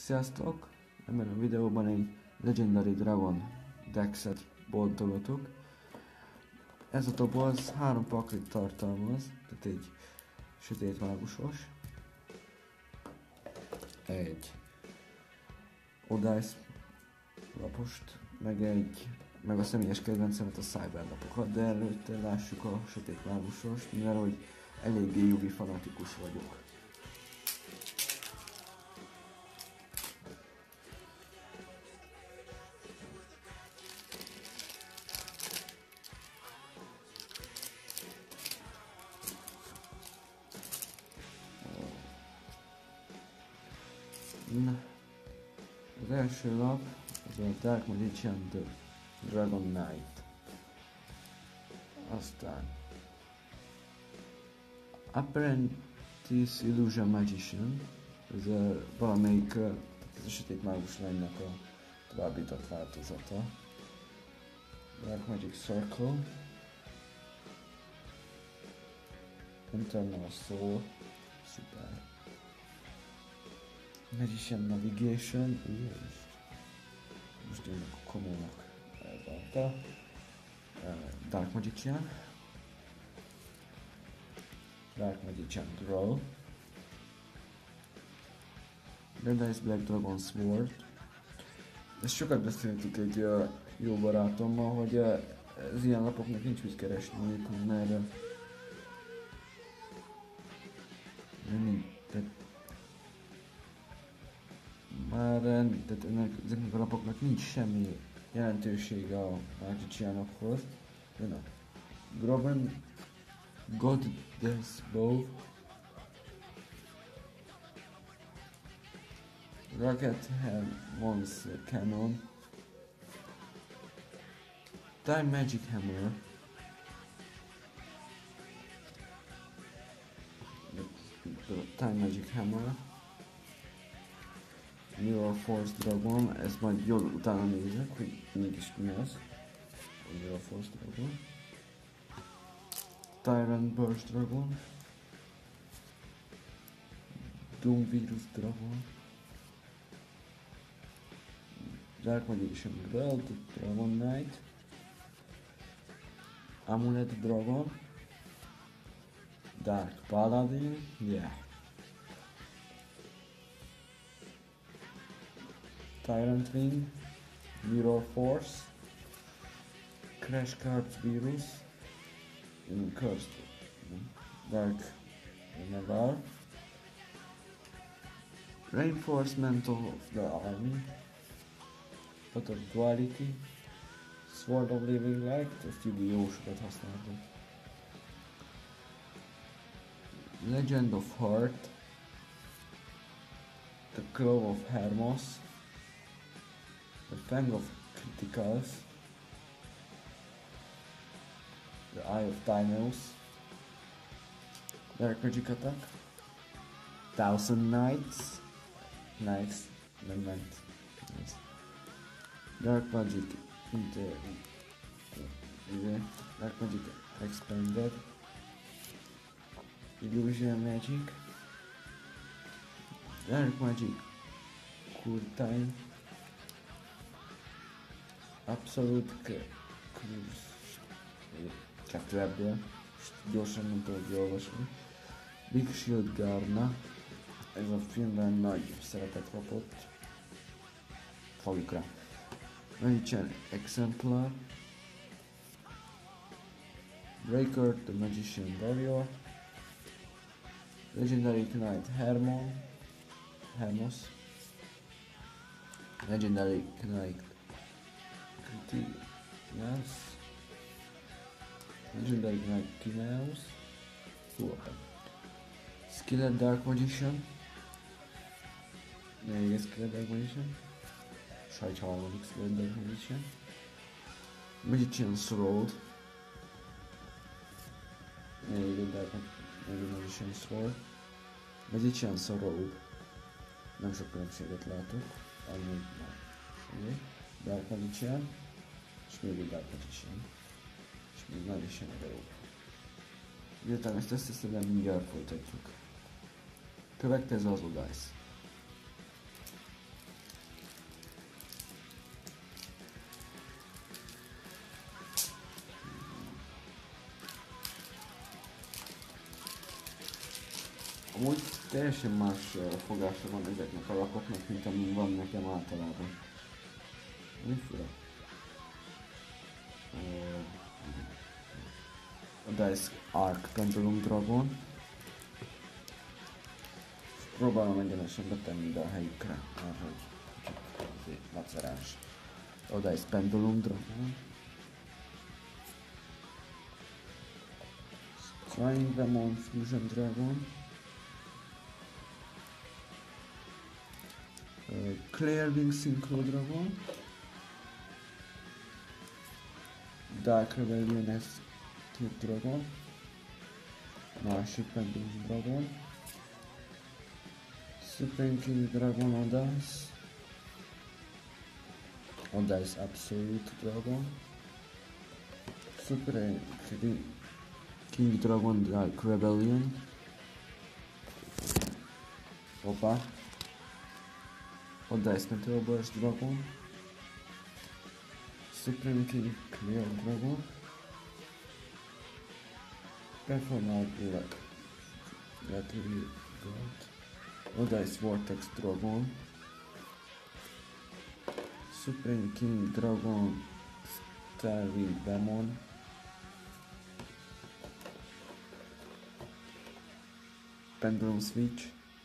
Sziasztok! Ebben a videóban egy Legendary Dragon Dexet bontogatok. Ez a doboz 3 paklit tartalmaz, tehát egy sötét mágusos, egy Odice lapost, meg a személyes kedvencemet, a Cyber lapokat, de előtte lássuk a sötét mágusost, mivel hogy eléggé Yugi fanatikus vagyok. Na, az első lap az a Dark Magician The Dragon Knight. Aztán Apprentice Illusion Magician, ez valamelyik ez a sötét mágus lánynak a továbbított változata. Dark Magic Circle, Internal Soul, szuper. Magician Navigation, most én a komónak elválta. Dark Magician, Dark Magician Grow, Red Ice Black Dragon Sword. Ezt sokat beszéltük egy jó barátommal, hogy az ilyen lapoknak nincs mit keresni, mert ezeknek a lapoknak nincs semmi jelentősége a Magicianokhoz. Jön a Groban Goddess Bow, Rocket Monster Cannon, Time Magic Hammer, Time Magic Hammer, Mirror Force Dragon, ezt majd jól utána nézek, hogy mégis mi az. Mirror Force Dragon, Tyrant Burst Dragon, Doom Virus Dragon, Dark Magician Belt, Dragon Knight, Amulet Dragon, Dark Paladin, yeah. Tyrant Wing, Mirror Force, Crash Cards Virus, Cursed, Dark Naval, Reinforcement of the Army, Pot of Duality, Sword of Living Light, ezt jó sokat használtam. Legend of Heart, The Claw of Hermos, The Fang of Criticals, The Eye of Tinos, Dark Magic Attack, Thousand Knights, nice. Dark Magic Dark Magic Expanded, Illusion Magic, Dark Magic Curtain, Absolute Curse, 2 ebből, gyorsan nem tudok olvasni. Big Shield Garna, ez a filmben nagy szerepet kapott falukra. Magician Exemplar, Breaker the Magician Warrior, Legendary Knight Hermos, Legendary Knight Critias, Legendary Knight Tineus, Skilled Dark Magician, még egy Skilled Dark Magician, sajt harmadik Skilled Dark Magician, Magician's Road, még egy Magician's Road, Magician's Road, nem sok különbséget látok, amúgy már Dark Magician, és még egy Dark Magician, és még Magician Road. Miután ezt összeszedem, mindjárt folytatjuk. Következő az Odice. Amúgy teljesen más fogása van ezeknek a lapoknak, mint amin van nekem általában. Mi fura? A Dice Arc Pendulum Dragon. Próbálom egyenesen betenni ide a helyükre, mert hogy azért macerás. A Dice Pendulum Dragon. Flying Demon Fusion Dragon. Clearwing Synchro Dragon. Dark Rebellion Escape Dragon. Másik Pendulum Dragon. Supreme King Dragon Odyssey. Odyssey Absolute Dragon. Supreme King Dragon Dark Rebellion. Opa. Odyssey Meteor Burst Dragon. Supreme King Clear Dragon. Performal Battery God. Odyssey Vortex Dragon. Supreme King Dragon Starwind Demon. Pendulum Switch.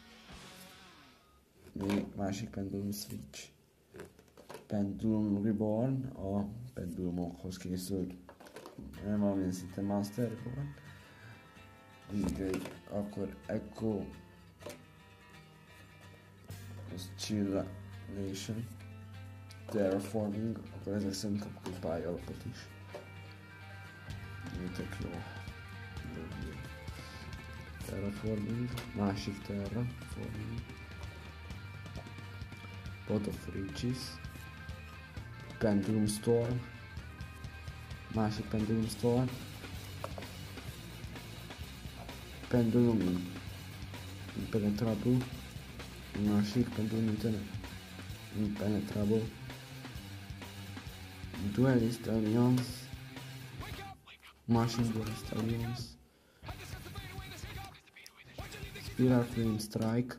Még másik Pendulum Switch. Pendulum Reborn, a pendulumokhoz készült, nem valamilyen szinte Master Reborn. Így, akkor Echo Oscillation, Terraforming, akkor ezek szerint kapjuk pályalapot is. Tök jó. Terraforming, másik Terraforming. Pot of Riches. Pendulum Storm. Másik Pendulum Storm. Pendulum Impenetrable. Másik Pendulum Impenetrable. Duelist Alliance. Másik Duelist Alliance. Spiral Flame Strike.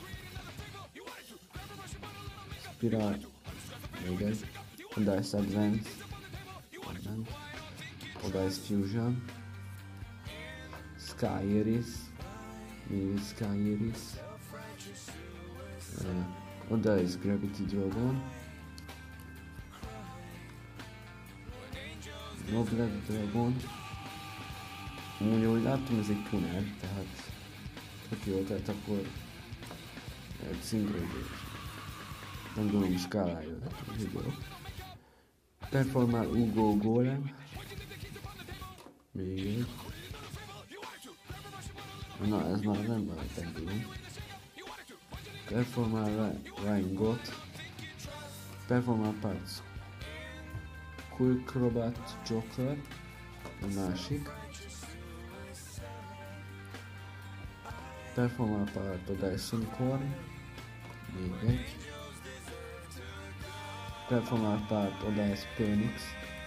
Spiral. Még egy. Odyssey Advance. Odyssey Fusion. Sky Iris. Még Sky Iris. Odyssey Gravity Dragon. Noblet Dragon. Úgy láttam, ez egy tuner, tehát tök jó, tehát akkor egy szinkronizás. Nem tudom, skálája, de jó. Performál Ugo Golem. Még egy. Na, ez már nem van a pendulum. Performál Reingot. Performál Parts Quickrobat Joker. A másik. Performál Part Odyssey Corn. Még egy. Performál Part Odyssey Phoenix.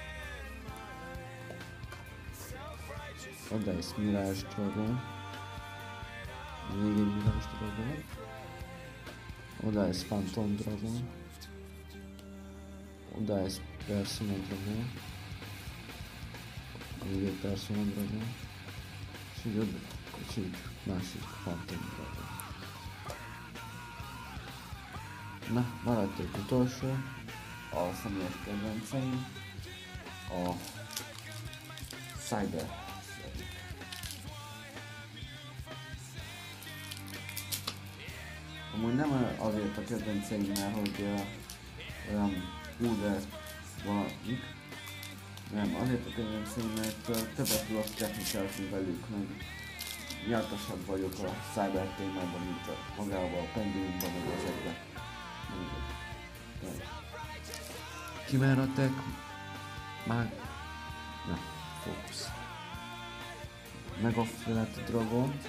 Odyssey Mirage Dragon. Még egy Mirage Dragon. Odyssey Phantom Dragon. Odyssey Persona Dragon. Még egy Persona Dragon. És így másik Phantom Dragon. Na, maradt egy utolsó. A személyes kedvenceim. A Cyber. Amúgy nem azért a kedvenceim, mert hogy olyan húder valamik, nem, azért a kedvenceim, mert többet tudok technikálni velük, meg nyartasabb vagyok a Cyber témában, mint a magában, a pendulumban, meg ezekben. Chimera Tech, már... Na, fókusz. Megafilett Dragon.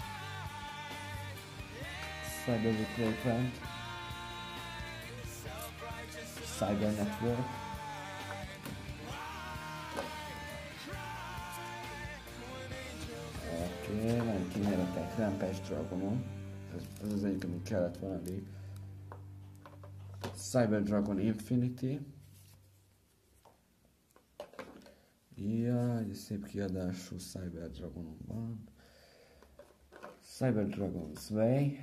Cyber Playground. Cyber Network. Oké, nem kiméretek Rampage Dragonon. Ez az egyik, ami kellett volna elég. Cyber Dragon Infinity. Ja, egy szép kiadású Cyber Dragonon van. Cyber Dragon Sway.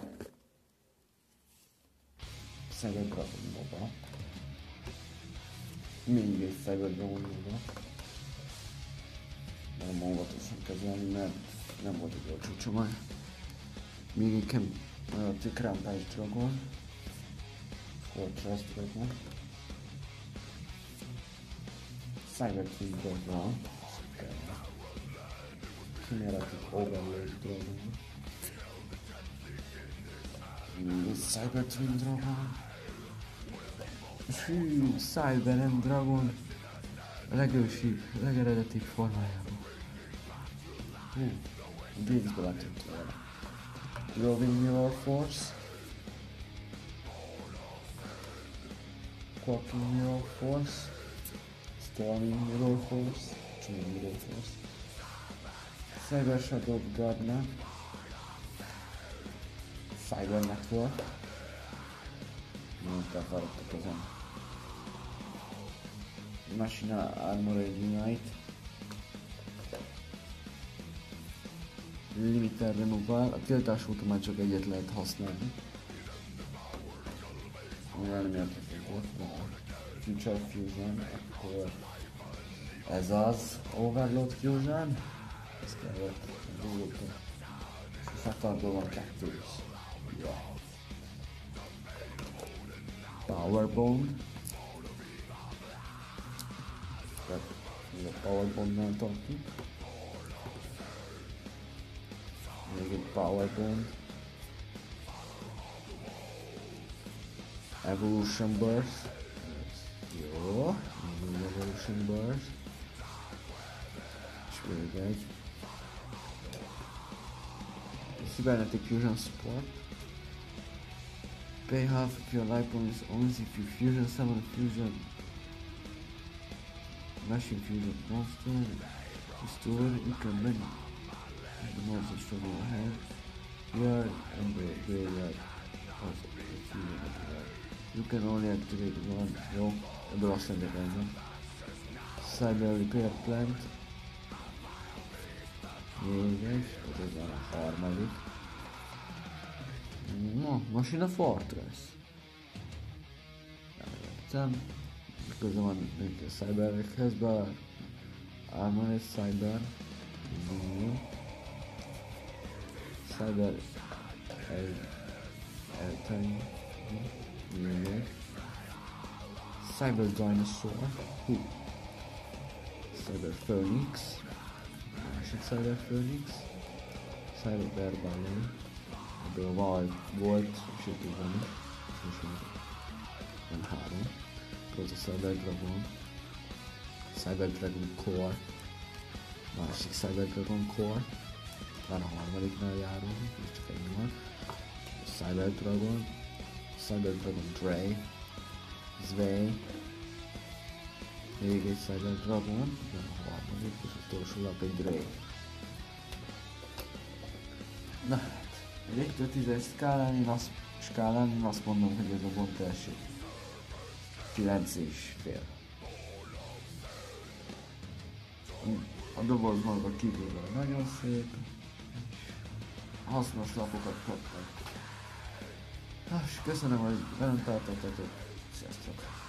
Cyber Dragon Nova. Még egy Cyber Dragon Nova. Nem óvatosan kezelni, mert nem volt egy olcsó csomag. Még egy Rampage Dragon. Fortress Dragon. Cyber Twin Dragon. Chimeratic Overlord Dragon. Cyber Twin Dragon. Hű, Cyber End Dragon. A legősibb, legeredetibb formájában. Hú, Giggsbe letűnt volna. Roving Mirror Force. Quacking Mirror Force. Storming Mirror Force. Csomó Mirror Force. Cyber Shadow Gardener. Cyber Network. Mindent elfáradtak ezen. Machina Armored Unite. Limiter Removal. A tiltás óta már csak egyet lehet használni. Mivel nem értek volt. Future Fusion. Akkor ez az Overload Fusion. Ez kellett. Rólóta. És a fatalból van kettős. Yeah. Powerbomb. Még a Powerbombnál tartunk. Még egy Powerbomb. Evolution Burst. Jó. Még egy Evolution Burst. És még egy. Cybernetic Fusion Support. Pay half of your life points only if you fusion summon a fusion machine fusion monster. Restore you can many the monster from your hand. Here and the graveyard also the fusion activate. You can only activate one. Jó, ebből azt nem érdekel. Cyber Repair Plant. Még egy, ez a harmadik. No, Machina Fortress. Elvettem. Közben van neki a Cyberekhez, bár Armored Cyber. Cyber Eltani. Cyber Dinosaur. Cyber Phoenix. Másik Cyber Phoenix. Cyber Barbarian. Ebből volt, és itt így van is. Van három. Az a Cyber Dragon. Cyber Dragon Core. Másik Cyber Dragon Core. Már a harmadiknál járunk, és csak egy van. Cyber Dragon. Cyber Dragon Dre. Zwei. Még egy Cyber Dragon. Van a harmadik, és utolsó lap egy Dre. Na hát, egy 1-10-es skálán én azt mondom, hogy ez a bont első 9,5. A doboz maga kívülről nagyon szép, hasznos lapokat kaptak. És köszönöm, hogy velem tartottatok, sziasztok!